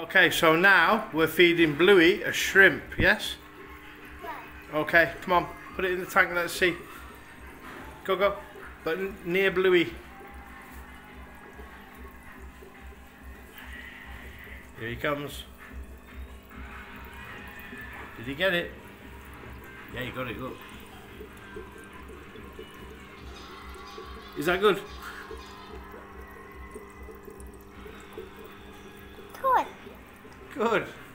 Okay, so now we're feeding Bluey a shrimp, yes? Okay, come on, put it in the tank and let's see. Go, go. But near Bluey. Here he comes. Did he get it? Yeah, he got it, look. Is that good? Good. Good.